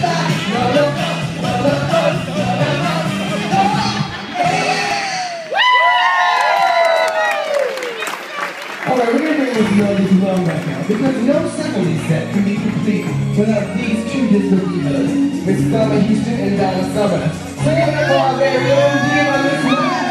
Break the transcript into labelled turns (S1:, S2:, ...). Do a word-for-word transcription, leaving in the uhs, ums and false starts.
S1: Alright, we're going to bring this melody to well right now, because no seventies set can be complete without these two disco divas, Miss Summer Houston and Donna Summer. So give it up for our very own diva, Miss